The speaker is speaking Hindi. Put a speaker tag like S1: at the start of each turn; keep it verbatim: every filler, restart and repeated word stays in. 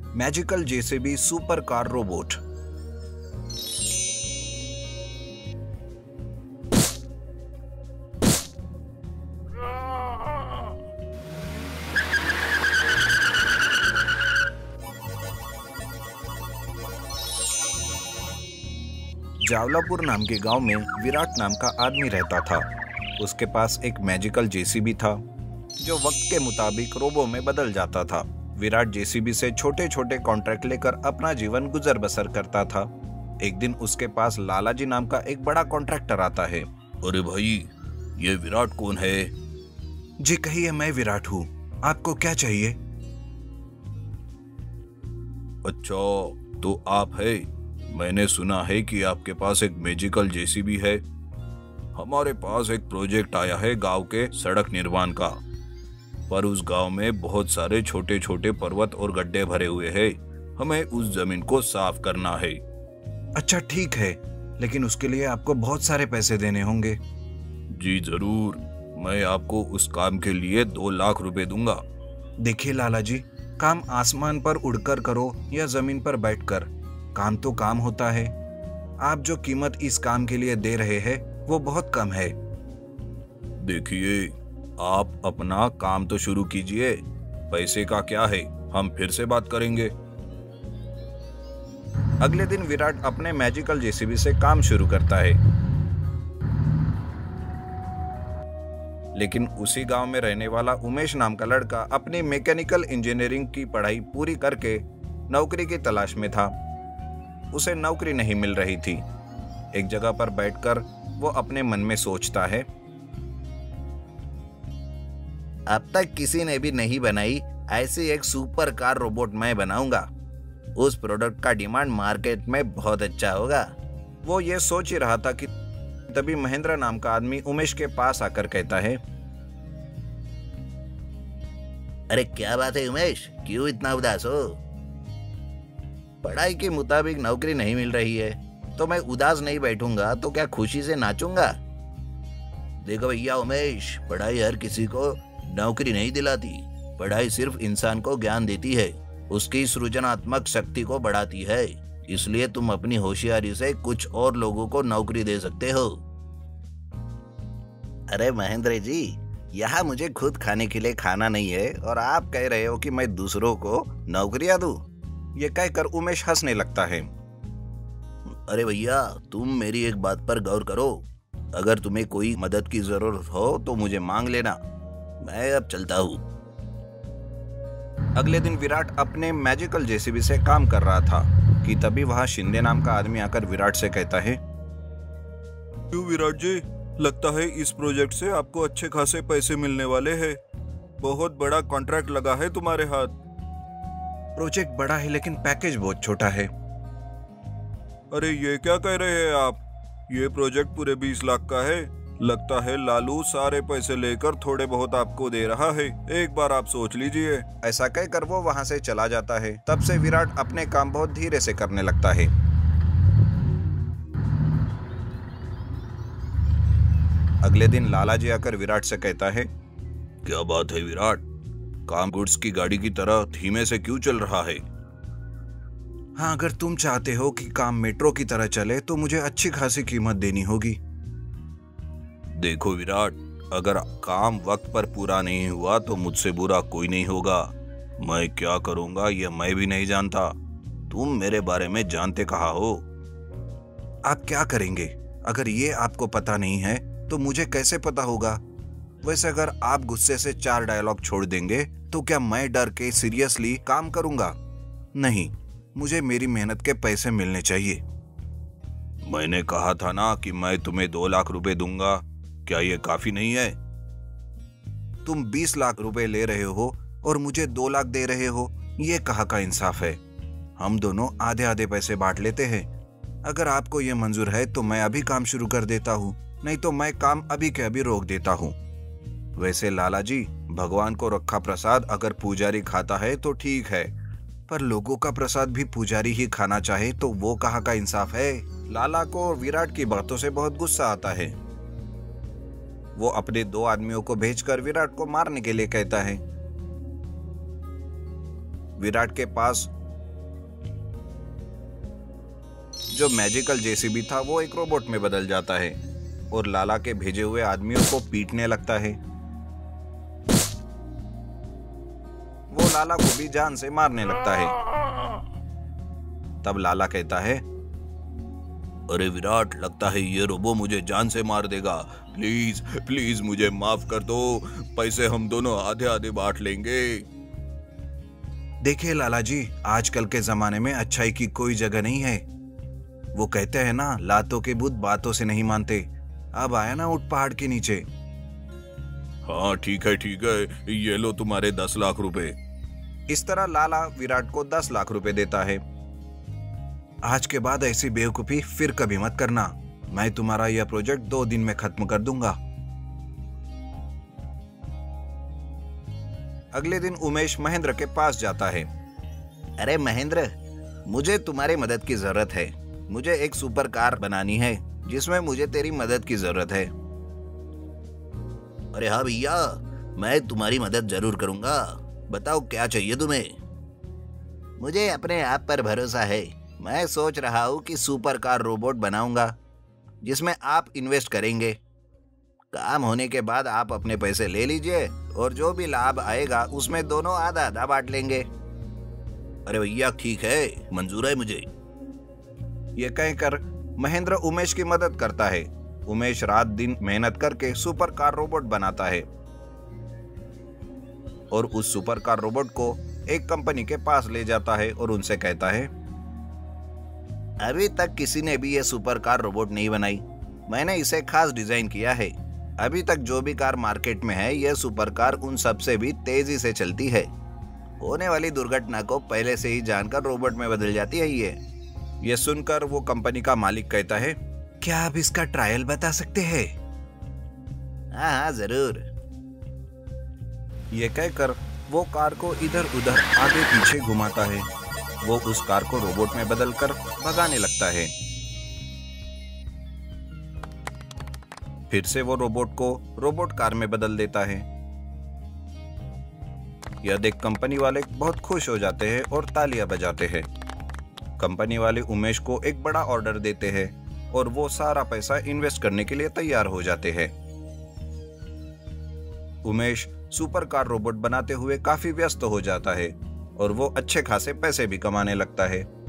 S1: Magical JCB super car robot. Jawalapur नाम के गांव में विराट नाम का आदमी रहता था। उसके पास एक मैजिकल जेसीबी था जो वक्त के मुताबिक रोबो में बदल जाता था। विराट जेसीबी से छोटे छोटे कॉन्ट्रैक्ट लेकर अपना जीवन गुजर बसर करता था। एक दिन उसके पास लालाजी नाम का एक बड़ा कॉन्ट्रैक्टर आता है।
S2: अरे भाई, ये विराट कौन है?
S1: जी कहिए, मैं विराट हूँ, आपको क्या चाहिए?
S2: अच्छा, तो आप है। मैंने सुना है कि आपके पास एक मैजिकल जेसीबी है। हमारे पास एक प्रोजेक्ट आया है गांव के सड़क निर्माण का, पर उस गांव में बहुत सारे छोटे छोटे पर्वत और गड्ढे भरे हुए हैं। हमें उस जमीन को साफ करना है।
S1: अच्छा ठीक है, लेकिन उसके लिए आपको बहुत सारे पैसे देने होंगे।
S2: जी जरूर, मैं आपको उस काम के लिए दो लाख रुपए दूंगा।
S1: देखिए लालाजी, काम आसमान पर उड़कर करो या जमीन पर बैठकर, काम तो काम होता है। आप जो कीमत इस काम के लिए दे रहे हैं वो बहुत कम है।
S2: देखिए, आप अपना काम तो शुरू कीजिए, पैसे का क्या है, हम फिर से बात करेंगे।
S1: अगले दिन विराट अपने मैजिकल जेसीबी से काम शुरू करता है। लेकिन उसी गांव में रहने वाला उमेश नाम का लड़का अपनी मैकेनिकल इंजीनियरिंग की पढ़ाई पूरी करके नौकरी की तलाश में था। उसे नौकरी नहीं मिल रही थी। एक जगह पर बैठकर वो अपने मन में सोचता है, अब तक किसी ने भी नहीं बनाई ऐसी एक सुपर कार रोबोट मैं बनाऊंगा। उस प्रोडक्ट का डिमांड मार्केट में बहुत अच्छा होगा। वो ये सोच ही रहा था कि तभी महेंद्र नाम का आदमी उमेश के पास आकर कहता है,
S3: अरे क्या बात है उमेश, क्यों इतना उदास हो?
S1: पढ़ाई के मुताबिक नौकरी नहीं मिल रही है, तो मैं उदास नहीं बैठूंगा तो क्या खुशी से नाचूंगा?
S3: देखो भैया उमेश, पढ़ाई हर किसी को नौकरी नहीं दिलाती। पढ़ाई सिर्फ इंसान को ज्ञान देती है, उसकी सृजनात्मक शक्ति को बढ़ाती है। इसलिए तुम अपनी होशियारी से कुछ और लोगों को नौकरी दे सकते हो।
S1: अरे महेंद्र जी, यहाँ मुझे खुद खाने के लिए खाना नहीं है और आप कह रहे हो कि मैं दूसरों को नौकरियां दूं? ये कहकर उमेश हंसने लगता है।
S3: अरे भैया, तुम मेरी एक बात पर गौर करो। अगर तुम्हें कोई मदद की जरूरत हो तो मुझे मांग लेना, मैं अब चलता हूँ।
S1: अगले दिन विराट अपने मैजिकल जेसीबी से काम कर रहा था कि तभी वहां शिंदे नाम का आदमी आकर विराट से कहता है,
S2: क्यों विराट जी, लगता है इस प्रोजेक्ट से आपको अच्छे खासे पैसे मिलने वाले हैं। बहुत बड़ा कॉन्ट्रैक्ट लगा है तुम्हारे हाथ।
S1: प्रोजेक्ट बड़ा है लेकिन पैकेज बहुत छोटा है।
S2: अरे ये क्या कह रहे हैं आप? ये प्रोजेक्ट पूरे बीस लाख का है। लगता है लालू सारे पैसे लेकर थोड़े बहुत आपको दे रहा है। एक बार आप सोच लीजिए।
S1: ऐसा कहकर वो वहां से चला जाता है। तब से विराट अपने काम बहुत धीरे से करने लगता है। अगले दिन लालाजी आकर विराट से कहता है,
S2: क्या बात है विराट, काम गुड्स की गाड़ी की तरह धीमे से क्यों चल रहा है?
S1: हाँ, अगर तुम चाहते हो कि काम मेट्रो की तरह चले तो मुझे अच्छी खासी कीमत देनी होगी।
S2: देखो विराट, अगर काम वक्त पर पूरा नहीं हुआ तो मुझसे बुरा कोई नहीं होगा। मैं क्या करूंगा ये मैं भी नहीं जानता। तुम मेरे बारे में जानते कहाँ हो?
S1: आप क्या करेंगे? अगर ये आपको पता नहीं है तो मुझे कैसे पता होगा? वैसे अगर आप गुस्से से चार डायलॉग छोड़ देंगे तो क्या मैं डर के सीरियसली काम करूंगा? नहीं, मुझे मेरी मेहनत के पैसे मिलने चाहिए।
S2: मैंने कहा था ना कि मैं तुम्हें दो लाख रुपए दूंगा। क्या ये काफी नहीं है?
S1: तुम बीस लाख रुपए ले रहे हो और मुझे दो लाख दे रहे हो, ये कहाँ का इंसाफ है? हम दोनों आधे आधे पैसे बांट लेते हैं। अगर आपको ये मंजूर है तो मैं अभी काम शुरू कर देता हूँ, नहीं तो मैं काम अभी के अभी रोक देता हूँ। वैसे लालाजी, भगवान को रखा प्रसाद अगर पुजारी खाता है तो ठीक है, पर लोगों का प्रसाद भी पुजारी ही खाना चाहे तो वो कहाँ का इंसाफ है? लाला को विराट की बातों से बहुत गुस्सा आता है। वो अपने दो आदमियों को भेजकर विराट को मारने के लिए कहता है। विराट के पास जो मैजिकल जेसीबी था वो एक रोबोट में बदल जाता है और लाला के भेजे हुए आदमियों को पीटने लगता है। वो लाला को भी जान से मारने लगता है। तब लाला कहता है,
S2: अरे विराट, लगता है ये रोबो मुझे जान से मार देगा। प्लीज प्लीज मुझे माफ कर दो, पैसे हम दोनों आधे आधे बांट लेंगे।
S1: देखिए लाला जी, आजकल के जमाने में अच्छाई की कोई जगह नहीं है। वो कहते हैं ना, लातों के भूत बातों से नहीं मानते। अब आया ना ऊंट पहाड़ के नीचे।
S2: हाँ ठीक है ठीक है, ये लो तुम्हारे दस लाख रुपए।
S1: इस तरह लाला विराट को दस लाख रुपए देता है। आज के बाद ऐसी बेवकूफी फिर कभी मत करना, मैं तुम्हारा यह प्रोजेक्ट दो दिन में खत्म कर दूंगा। अगले दिन उमेश महेंद्र के पास जाता है।
S3: अरे महेंद्र, मुझे तुम्हारी मदद की जरूरत है। मुझे एक सुपर कार बनानी है जिसमें मुझे तेरी मदद की जरूरत है। अरे हाँ भैया, मैं तुम्हारी मदद जरूर करूंगा। बताओ क्या चाहिए तुम्हें। मुझे अपने आप पर भरोसा है। मैं सोच रहा हूँ कि सुपर कार रोबोट बनाऊंगा जिसमें आप इन्वेस्ट करेंगे। काम होने के बाद आप अपने पैसे ले लीजिए और जो भी लाभ आएगा उसमें दोनों आधा आधा बांट लेंगे। अरे भैया ठीक है, मंजूर है मुझे।
S1: ये कहकर महेंद्र उमेश की मदद करता है। उमेश रात दिन मेहनत करके सुपर कार रोबोट बनाता है और उस सुपर कार रोबोट को एक कंपनी के पास ले जाता है और उनसे कहता है,
S3: अभी तक किसी ने भी ये सुपर कार रोबोट नहीं बनाई। मैंने इसे खास डिजाइन किया है। अभी तक जो भी कार मार्केट में है, यह सुपर कार उन सबसे भी तेजी से चलती है। होने वाली दुर्घटना को पहले से ही जानकर रोबोट में बदल जाती है ये।
S1: यह सुनकर वो कंपनी का मालिक कहता है, क्या आप इसका ट्रायल बता सकते हैं?
S3: हाँ हाँ जरूर।
S1: ये कहकर वो कार को इधर उधर आगे पीछे घुमाता है। वो उस कार को रोबोट में बदलकर भगाने लगता है। फिर से वो रोबोट को रोबोट कार में बदल देता है। यह देख कंपनी वाले बहुत खुश हो जाते हैं और तालियां बजाते हैं। कंपनी वाले उमेश को एक बड़ा ऑर्डर देते हैं और वो सारा पैसा इन्वेस्ट करने के लिए तैयार हो जाते हैं। उमेश सुपर कार रोबोट बनाते हुए काफी व्यस्त हो जाता है और वो अच्छे खासे पैसे भी कमाने लगता है।